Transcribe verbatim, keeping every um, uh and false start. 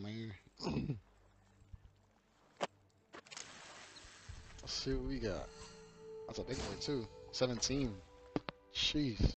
man. Let's see what we got. That's a big boy too. seventeen. Sheesh.